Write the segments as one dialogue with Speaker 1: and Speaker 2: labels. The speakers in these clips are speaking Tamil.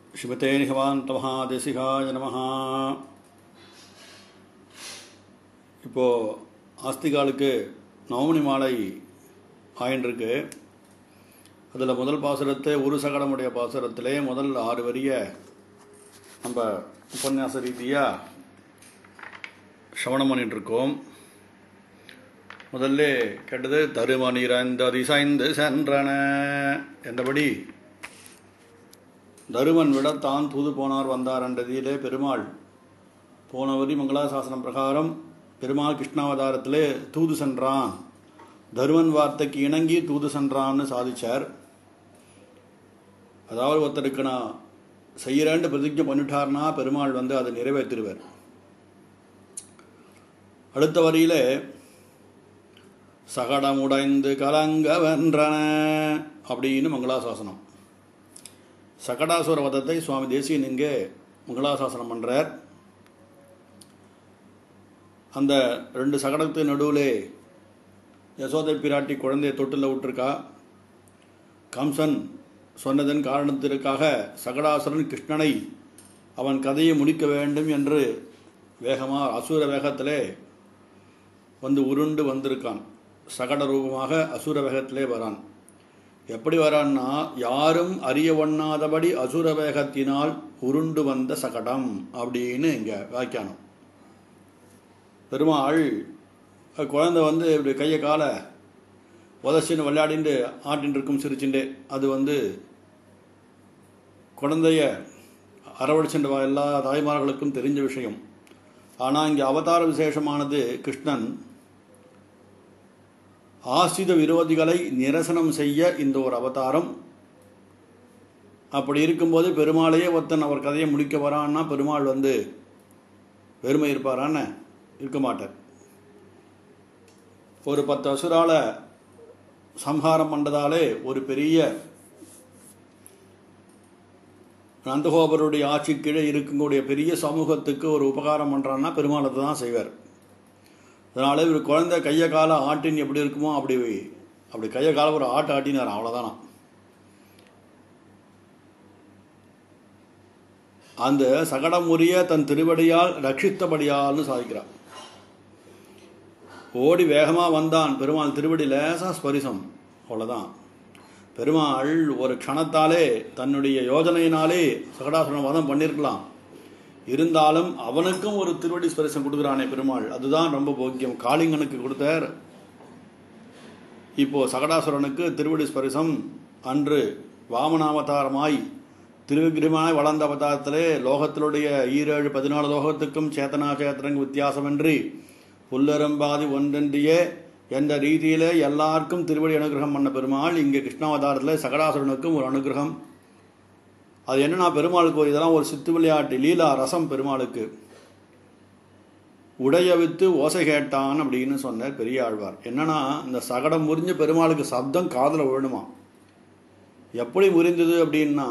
Speaker 1: श्रीमते निगमान्तमहादेशिकाय नमः. இப்போ ஆஸ்திகாலுக்கு நவமணி மாலை ஆயின்றிருக்கு. அதில் முதல் பாசுரத்தை ஒரு சகடமுடைய பாசுரத்திலே முதல் 6 வரிய நம்ம உபன்யாச ரீதியாக சவணம் பண்ணிட்டுருக்கோம். முதல்ல கேட்டது தருமனிரந்த திசைந்து சென்றன என்றபடி தருமன் விட தான் தூது போனார் வந்தார் என்றதிலே பெருமாள் போன வரி மங்களாசாசனம் பிரகாரம் பெருமாள் கிருஷ்ணாவதாரத்திலே தூது சென்றான், தருமன் வார்த்தைக்கு இணங்கி தூது சென்றான்னு சாதிச்சார். அதாவது ஒருத்தருக்கு நான் செய்கிறேன்னு பிரதிஜை பண்ணிட்டார்னா பெருமாள் அதை நிறைவேற்றிடுவார். அடுத்த வரியிலே சகடமுடைந்து கலங்க வென்றன அப்படின்னு மங்களாசாசனம். சகடாசுர வதத்தை சுவாமி தேசியன் இங்கே மங்களாசாசனம் பண்ணுறார். அந்த 2 சகடத்து நடுவிலே யசோதை பிராட்டி குழந்தையை தொட்டில் விட்டுருக்கா. கம்சன் சொன்னதன் காரணத்திற்காக சகடாசுரன் கிருஷ்ணனை அவன் கதையை முடிக்க வேண்டும் என்று வேகமாக அசுர வேகத்திலே உருண்டு வந்திருக்கான். சகட ரூபமாக அசுர வேகத்திலே வரான். எப்படி வரான்னா, யாரும் அறிய ஒண்ணாதபடி அசுர வேகத்தினால் உருண்டு வந்த சகடம் அப்படின்னு இங்கே வியாக்கியானம். பெருமாள் குழந்தை இப்படி கையை காலை உதச்சின்னு விளையாடிண்டு ஆட்டின்னு இருக்கும் சிரிச்சுண்டு. அது குழந்தைய அரவணைச்சுட்டு எல்லா தாய்மார்களுக்கும் தெரிஞ்ச விஷயம். ஆனால் இங்கே அவதார விசேஷமானது கிருஷ்ணன் ஆசிரித விரோதிகளை நிரசனம் செய்ய இந்த ஒரு அவதாரம். அப்படி இருக்கும்போது பெருமாளையே ஒருத்தன் அவர் கதையை முடிக்க வரான்னா பெருமாள் பெருமை இருப்பாரான்னு இருக்க மாட்டார். ஒரு 10 அசுரால சம்ஹாரம் பண்ணதாலே ஒரு பெரிய நந்தகோபருடைய ஆட்சி கீழே இருக்கக்கூடிய பெரிய சமூகத்துக்கு ஒரு உபகாரம் பண்ணுறான்னா பெருமாளை தான் செய்வார். அதனால இவர் குழந்தை கையை காலை ஆட்டின் எப்படி இருக்குமோ அப்படி கையை காலை ஒரு ஆட்டு ஆட்டினார். அவ்வளோதானா. அந்த சகடமுறிய தன் திருவடியால் ரட்சித்தபடியால்னு சாதிக்கிறார். ஓடி வேகமாக வந்தான் பெருமாள் திருவடி லேசா ஸ்பரிசம், அவ்வளோதான். பெருமாள் ஒரு க்ஷணத்தாலே தன்னுடைய யோஜனையினாலே சகடாசுரன் வதம் பண்ணியிருக்கலாம். இருந்தாலும் அவனுக்கும் ஒரு திருவடி ஸ்பரிசம் கொடுக்குறானே பெருமாள், அதுதான் ரொம்ப போக்கியம். காளிங்கனுக்கு கொடுத்தார், இப்போ சகடாசுரனுக்கு திருவடி ஸ்பரிசம். அன்று வாமனாவதாரமாய் திருவிக்கிரமாய் வளர்ந்த அவதாரத்திலே லோகத்தினுடைய 14 லோகத்துக்கும் சேத்தனா சேத்திரங்க வித்தியாசமின்றி புல்லரம்பாதி ஒன்றென்றியே என்ற ரீதியிலே எல்லாருக்கும் திருவடி அனுகிரகம் பண்ண பெருமாள் இங்கே கிருஷ்ணாவதாரத்தில் சகடாசுரனுக்கும் ஒரு அனுகிரகம். அது என்னன்னா, பெருமாளுக்கு இதெல்லாம் ஒரு சித்து விளையாட்டு லீலா ரசம். பெருமாளுக்கு உடைய வித்து ஓசை கேட்டான் அப்படின்னு சொன்னார் பெரிய ஆழ்வார். என்னன்னா, இந்த சகடம் முறிஞ்சு பெருமாளுக்கு சப்தம் காதில் விழணுமா. எப்படி முறிந்தது அப்படின்னா,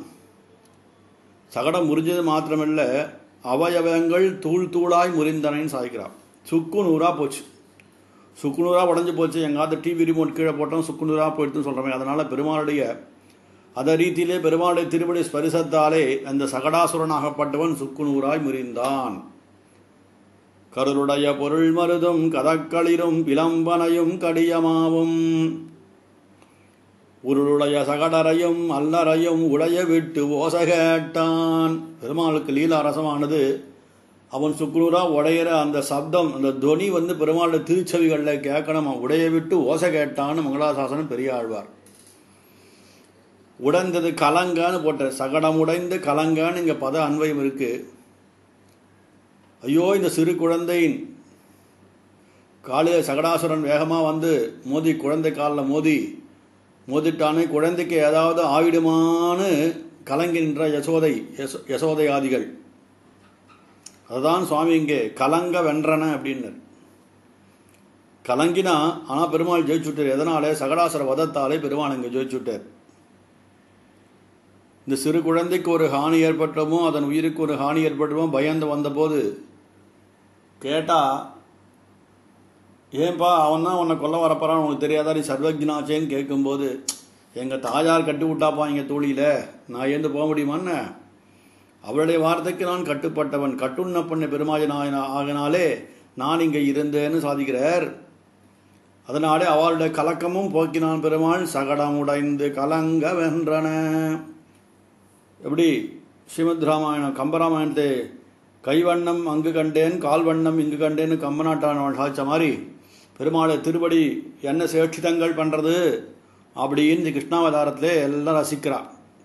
Speaker 1: சகடம் முறிஞ்சது மாத்திரமில்லை, அவயவங்கள் தூள் தூளாய் முறிந்தனைன்னு சாதிக்கிறார். சுக்குநூறாக போச்சு, சுக்குநூறாக உடஞ்சி போச்சு. எங்காவது டிவி ரிமோட் கீழே போட்டோம் சுக்குநூறாக போயிடுதுன்னு சொல்கிறோமே. அதனால் பெருமாளுடைய அதே ரீதியிலே பெருமாளுடைய திருவடி ஸ்பரிசத்தாலே அந்த சகடாசுரனாகப்பட்டவன் சுக்குநூறாய் முறிந்தான். கருளுடைய பொருள் மருதும் கதக்களிரும் விளம்பனையும் கடியமாவும் உருளுடைய சகடரையும் அல்லறையும் உடைய விட்டு ஓசை கேட்டான். பெருமாளுக்கு லீலா ரசமானது அவன் சுக்குநூறா உடையிற அந்த சப்தம், அந்த துவனி பெருமாளுடைய திருச்செவிகளில் கேட்கணும். உடைய விட்டு ஓசை கேட்டான்னு மங்களாசாசனம் பெரிய ஆழ்வார். உடைந்தது கலங்கான்னு போட்ட, சகடம் உடைந்து கலங்கான்னு இங்கே பத அன்வயம் இருக்கு. ஐயோ, இந்த சிறு குழந்தையின் காலில் சகடாசுரன் வேகமாக மோதி குழந்தை காலில் மோதிட்டானே, குழந்தைக்கு ஏதாவது ஆவிடுமான்னு கலங்கின்ற யசோதை ஆதிகள். அதுதான் சுவாமி இங்கே கலங்க வென்றன அப்படின்னு கலங்கினா. ஆனால் பெருமாள் ஜெயிச்சுட்டார். எதனாலே? சகடாசுர வதத்தாலே பெருமாள் இங்கே ஜெயிச்சுட்டார். இந்த சிறு குழந்தைக்கு ஒரு ஹானி ஏற்பட்டமோ, அதன் உயிருக்கு ஒரு ஹானி ஏற்பட்டமோ பயந்து வந்தபோது கேட்டால், ஏன்பா அவன் தான் உன்னை கொல்ல வரப்போறான், உனக்கு தெரியாதா, நீ சர்வஜ்ஞாச்சேன்னு கேட்கும்போது, எங்கள் தாயார் கட்டி விட்டாப்பா இங்கே தோழியில், நான் ஏந்து போக முடியுமான்னு அவளுடைய வார்த்தைக்கு நான் கட்டுப்பட்டவன், கட்டுண்ண பண்ண பெருமாஜனாயன ஆகினாலே நான் இங்கே இருந்தேன்னு சாதிக்கிறார். அதனாலே அவளுடைய கலக்கமும் போக்கினான் பெருமாள். சகடம் உடைந்து கலங்க வென்றன. எப்படி ஸ்ரீமத் ராமாயணம் கம்பராமாயணத்தை கைவண்ணம் அங்கு கண்டேன் கால்வண்ணம் இங்கு கண்டேன்னு கம்பநாட்டானவன் சாதிச்ச மாதிரி பெருமாளை திருப்படி என்ன சேட்சிதங்கள் பண்ணுறது அப்படின்னு கிருஷ்ணாவதாரத்திலே எல்லாம் ரசிக்கிறான்.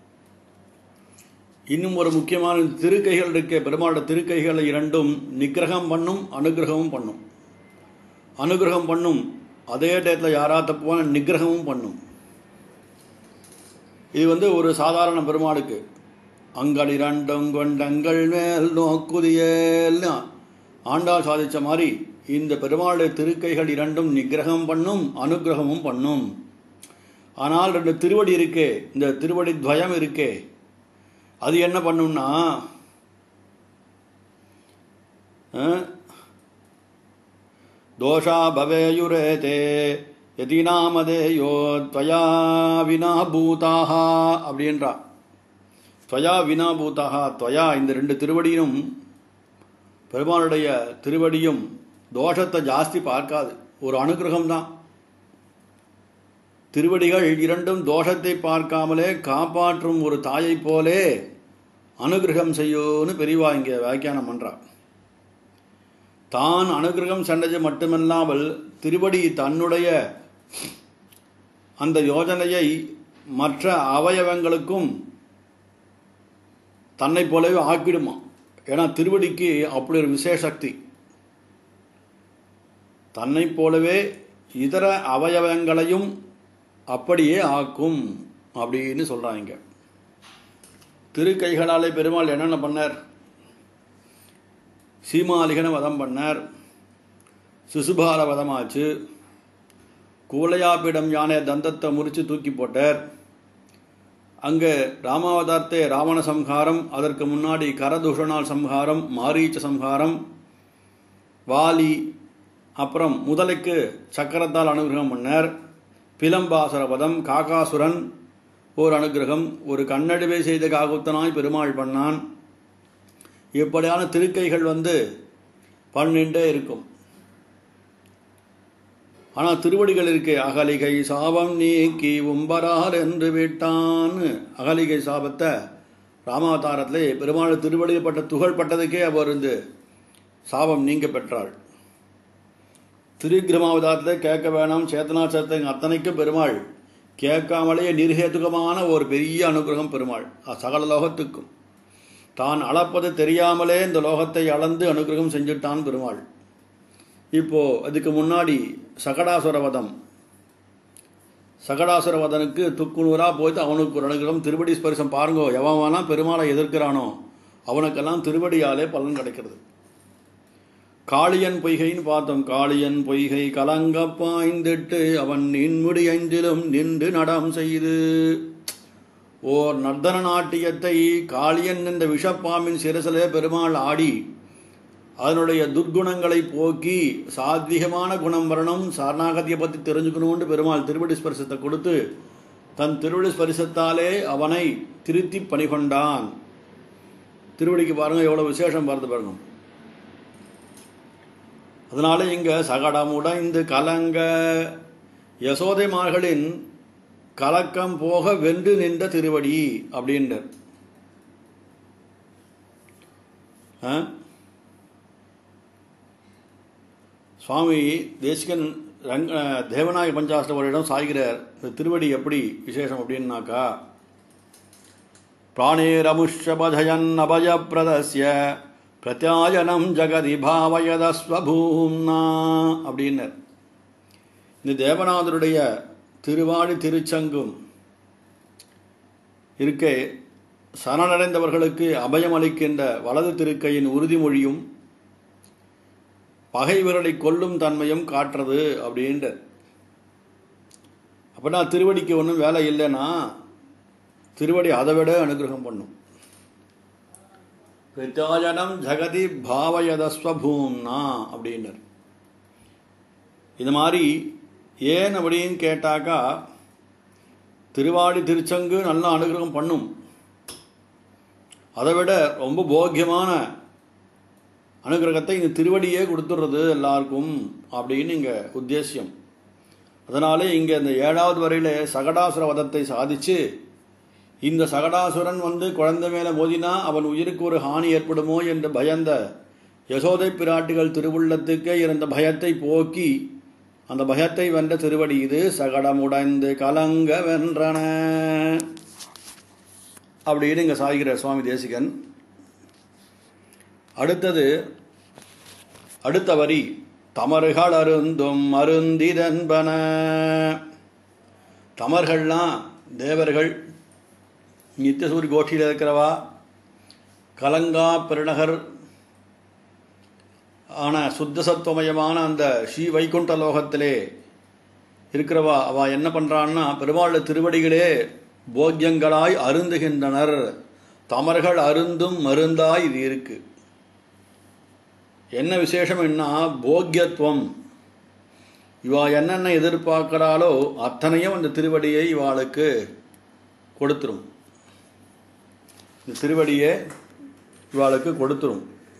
Speaker 1: இன்னும் ஒரு முக்கியமான திருக்கைகள் இருக்க, பெருமாளோட திருக்கைகளை இரண்டும் நிகிரகம் பண்ணும் அனுகிரகமும் பண்ணும். அனுகிரகம் பண்ணும் அதே டயத்தில் யாரா தப்புவான நிகிரகமும் பண்ணும். இது ஒரு சாதாரண பெருமாளுக்கு அங்கள் இரண்டும் கொண்டங்கள் மேல் நோக்குதியல்னா ஆண்டாள் சாதித்த மாதிரி இந்த பெருமாளுடைய திருக்கைகள் இரண்டும் நிகிரகம் பண்ணும் அனுகிரகமும் பண்ணும். ஆனால் 2 திருவடி இருக்கே, இந்த திருவடி துவயம் இருக்கே, அது என்ன பண்ணும்னா தோஷா பவேயுரேதே யதிநாமதேயோ த்வயா வினா பூதாக அப்படின்றா. துவயா வினா பூதாக, துவயா இந்த 2 திருவடியும் பெருமாளுடைய திருவடியும் தோஷத்தை ஜாஸ்தி பார்க்காது, ஒரு அனுகிரகம் தான். திருவடிகள் இரண்டும் தோஷத்தை பார்க்காமலே காப்பாற்றும் ஒரு தாயை போலே அனுகிரகம் செய்யோன்னு பெரியவா இங்கே வியாக்கியானம் பண்றா. தான் அனுகிரகம் சென்றது மட்டுமல்லாமல் திருவடி தன்னுடைய அந்த யோஜனையை மற்ற அவயவங்களுக்கும் தன்னை போலவே ஆக்கிடுமா. ஏன்னா திருவடிக்கு அப்படி ஒரு விசேஷ சக்தி. தன்னை போலவே இதர அவயவங்களையும் அப்படியே ஆக்கும் அப்படின்னு சொல்றாங்க. திருக்கைகளாலே பெருமாள் என்னென்ன பண்ணார்? சீமாலிகனை வதம் பண்ணார், சிசுபால வதமாச்சு, கூலையாப்பிடம் யானை தந்தத்தை முறித்து தூக்கி போட்டார். அங்கே ராமாவதாரத்தை ராவண சம்ஹாரம், அதற்கு முன்னாடி கரதூஷணால் சம்ஹாரம், மாரீச்ச சம்ஹாரம், வாலி, அப்புறம் முதலைக்கு சக்கரத்தால் அனுகிரகம் பண்ணார், பிலம்பாசுர வதம், காகாசுரன் ஒரு அனுகிரகம், ஒரு கண்ணடிவை செய்த காகுத்தனாய் பெருமாள் பண்ணான். இப்படியான திருக்கைகள் 12 இருக்கும். ஆனால் திருவடிகள் இருக்கே, அகலிகை சாபம் நீக்கி உம்பரார் என்று விட்டான். அகலிகை சாபத்தை ராமாவதாரத்திலே பெருமாள் திருவடியில் பட்ட துகள் பட்டதுக்கே அவர் சாபம் நீங்க பெற்றாள். திருக்கிரமாவதாரத்தில் கேட்க வேணாம் சேத்தனாச்சரத்தை அத்தனைக்கும் பெருமாள் கேட்காமலேயே நிர்ஹேதுகமான ஒரு பெரிய அனுகிரகம் பெருமாள் சகல லோகத்துக்கும். தான் அளப்பது தெரியாமலே இந்த லோகத்தை அளந்து அனுகிரகம் செஞ்சுட்டான் பெருமாள். இப்போ அதுக்கு முன்னாடி சகடாசுரவதம், சகடாசுரவதனுக்கு துக்குநூறா போய்த்து அவனுக்கு ஒரு அனுகிரகம் திருவடி ஸ்பரிசம் பாருங்கோ. எவன் பெருமாளை எதிர்க்கிறானோ அவனுக்கெல்லாம் திருவடியாலே பலன் கிடைக்கிறது. காளியன் பொய்கைன்னு பார்த்தோம். காளியன் பொய்கை கலங்க பாய்ந்திட்டு அவன் நின்முடி 5லும் நின்று நடம் செய்து. ஓர் நர்தன நாட்டியத்தை காளியன் என்ற விஷப்பாம்பின் சிரசிலே பெருமாள் ஆடி அதனுடைய துர்குணங்களை போக்கி சாத்வீகமான குணம் வரணும், சரணாகதியை பற்றி தெரிஞ்சுக்கணும்னு பெருமாள் திருவடி ஸ்பரிசத்தை கொடுத்து தன் திருவடி ஸ்பரிசத்தாலே அவனை திருத்தி பணிகொண்டான். திருவடிக்கு பாருங்க எவ்வளவு விசேஷம் பார்த்து பாருங்க. அதனால இங்க சகடம் உடைந்து கலங்க, யசோதைமார்களின் கலக்கம் போக வென்று நின்ற திருவடி அப்படின்ற சுவாமி தேசிகன் தேவநாயக பஞ்சாஷ்டவரிடம் சாய்கிறார். இந்த திருவடி எப்படி விசேஷம் அப்படின்னாக்கா, பிராணேரமுஷபஜயன் அபயப்பிரதஸ்ய பிரத்யாயனம் ஜகதி பாவயதஸ்வபூம்னா அப்படின்னர். இந்த தேவநாதருடைய திருவாடி திருச்சங்கும் இருக்கே சரணடைந்தவர்களுக்கு அபயம் அளிக்கின்ற வலது திருக்கையின் உறுதிமொழியும் பகைவர்களை கொல்லும் தன்மையும் காட்டுறது அப்படின்ற. அப்படின்னா திருவடிக்கு ஒன்றும் வேலை இல்லைன்னா திருவடி அதை விட அனுகிரகம் பண்ணும். பிரத்யாயனம் ஜகதி பாவயதஸ்வபூம்னா அப்படின்னர். இது மாதிரி ஏன் அப்படின்னு கேட்டாக்கா, திருவாடி திருச்சங்கு நல்ல அனுகிரகம் பண்ணும். அதை விட ரொம்ப போக்கியமான அனுகிரகத்தை இந்த திருவடியே கொடுத்துடுறது எல்லாருக்கும் அப்படின்னு இங்கே உத்தேசியம். அதனாலே இங்கே இந்த 7வது வரையில சகடாசுர வதத்தை சாதிச்சு, இந்த சகடாசுரன் குழந்தை மேலே மோதினா அவன் உயிருக்கு ஒரு ஹானி ஏற்படுமோ என்று பயந்த யசோதை பிராட்டிகள் திருவுள்ளத்துக்கே இருந்த பயத்தை போக்கி அந்த பயத்தை வென்ற திருவடி இது. சகடமுடைந்து கலங்க வென்றன அப்படின்னு இங்கே சாய்கிறார் சுவாமி தேசிகன். அடுத்த வரி தமர்கள் அருந்தும் அருந்திதன்பன. தமர்கள்லாம் தேவர்கள், நித்தியசூரி கோஷ்டியில் இருக்கிறவா, கலங்கா பெருநகர் ஆன சுத்த சத்துவமயமான அந்த ஸ்ரீ வைகுண்ட லோகத்திலே இருக்கிறவா. அவள் என்ன பண்ணுறான்னா பெருமாள் திருவடிகளே போக்கியங்களாய் அருந்துகின்றனர். தமர்கள் அருந்தும் மருந்தாய் இது இருக்கு. என்ன விசேஷம் என்ன போக்கியத்துவம். இவா என்னென்ன எதிர்பார்க்கிறாளோ அத்தனையும் அந்த திருவடியை இவாளுக்கு கொடுத்துரும். இந்த திருவடியை இவாளுக்கு கொடுத்துரும்.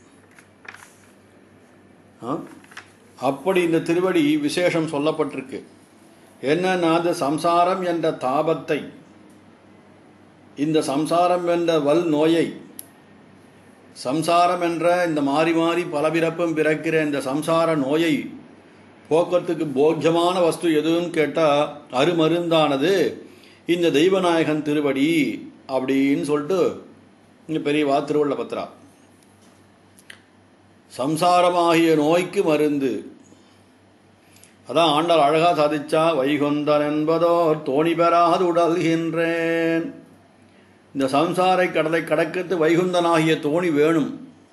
Speaker 1: அப்படி இந்த திருவடி விசேஷம் சொல்லப்பட்டிருக்கு. என்னன்னா அந்த சம்சாரம் என்ற தாபத்தை, இந்த சம்சாரம் என்ற வல் நோயை, சம்சாரம் என்ற இந்த மாறி மாறி பல பிறப்பும் பிறக்கிற இந்த சம்சார நோயை போக்குறதுக்கு போக்கியமான வஸ்து எதுன்னு கேட்டால் அருமருந்தானது இந்த தெய்வநாயகன் திருவடி அப்படின்னு சொல்லிட்டு இங்கே பெரியவா திருவள்ள பத்ரா. சம்சாரமாகிய நோய்க்கு மருந்து. அதான் ஆண்டாள் அழகா சாதிச்சா, வைகுந்தன் என்பதோர் தோணி பெறாது உடல்கின்றேன். இந்த சம்சாரை கடலை கடக்கிறது வைகுந்தனாகிய தோணி வேணும்.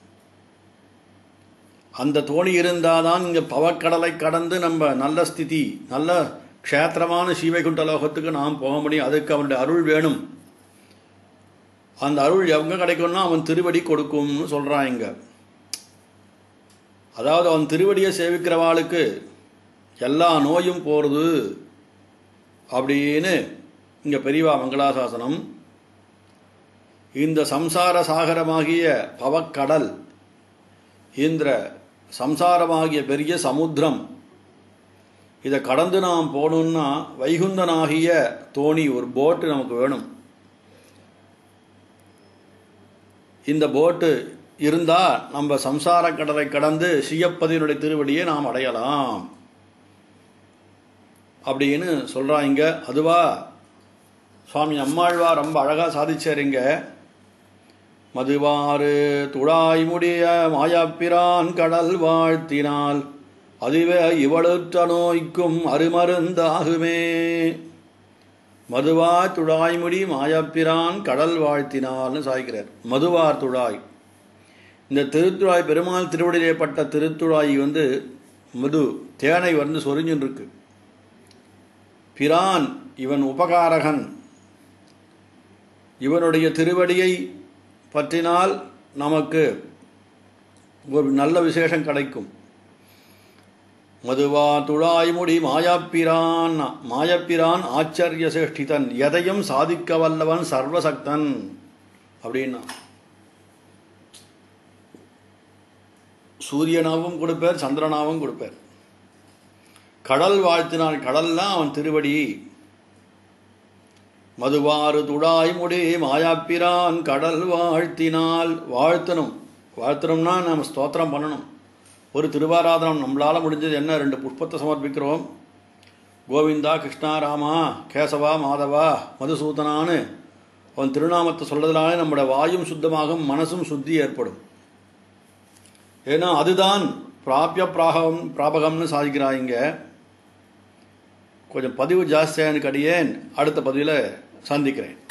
Speaker 1: அந்த தோணி இருந்தாதான் இங்கே பவக்கடலை கடந்து நம்ம நல்ல ஸ்திதி, நல்ல க்ஷேத்திரமான ஸ்ரீவைகுண்ட லோகத்துக்கு நாம் போக முடியும். அதுக்கு அவனுடைய அருள் வேணும். அந்த அருள் எவங்க கிடைக்கும்னா அவன் திருவடி கொடுக்கும்னு சொல்கிறான் இங்க. அதாவது அவன் திருவடியை சேவிக்கிறவாளுக்கு எல்லா நோயும் போகிறது அப்படின்னு இங்கே பெரியவா மங்களாசாசனம். இந்த சம்சார சாகரமாகிய பவக்கடல், இந்த சம்சாரமாகிய பெரிய சமுத்திரம், இதை கடந்து நாம் போகணுன்னா வைகுந்தனாகிய தோணி, ஒரு போட்டு நமக்கு வேணும். இந்த போட்டு இருந்தால் நம்ம சம்சார கடலை கடந்து ஸ்ரீயப்பதியினுடைய திருவடியை நாம் அடையலாம் அப்படின்னு சொல்கிறாங்க. அதுவா சுவாமி அம்மாழ்வார் ரொம்ப அழகாக சாதிச்சாருங்க. மதுவாறு துழாய்முடிய மாயாப்பிரான் கடல் வாழ்த்தினால் அதுவே இவளுற்ற நோய்க்கும் அருமருந்தாகுமே. மதுவார் துழாய்முடி மாயாப்பிரான் கடல் வாழ்த்தினால்னு சாய்க்கிறார். மதுவார் துழாய், இந்த திருத்துழாய் பெருமாள் திருவடியிலே பட்ட திருத்துழாய் மது தேனை சொரிஞ்சுன்னு இருக்கு. பிரான் இவன் உபகாரகன், இவனுடைய திருவடியை பற்றினால் நமக்கு ஒரு நல்ல விசேஷம் கிடைக்கும். மதுவா துழாய்முடி மாயாப்பிரான், மாயப்பிரான் ஆச்சரிய சேஷ்டிதன், எதையும் சாதிக்க வல்லவன் சர்வசக்தன் அப்படின்னா. சூரியனாவும் கொடுப்பார், சந்திரனாவும் கொடுப்பார். கடல் வாழ்த்தினால், கடல்னா அவன் திருவடி. மதுவாறு துழாய்முடி மாயாப்பிரான் கடல் வாழ்த்தினால், வாழ்த்தணும்னா நம்ம ஸ்தோத்திரம் பண்ணணும். ஒரு திருவாராதனம் நம்மளால் முடிஞ்சது என்ன, 2 புஷ்பத்தை சமர்ப்பிக்கிறோம். கோவிந்தா கிருஷ்ணா ராமா கேசவா மாதவா மதுசூதனான்னு அவன் திருநாமத்தை சொல்றதுனாலே நம்முடைய வாயும் சுத்தமாகும், மனசும் சுத்தி ஏற்படும். ஏன்னா அதுதான் பிராபிய பிராபகம்னு சாதிக்கிறாங்க. கொஞ்சம் பதிவு ஜாஸ்தியாக எனக்கு அடியேன் அடுத்த பதிவில் சந்திக்கிறேன்.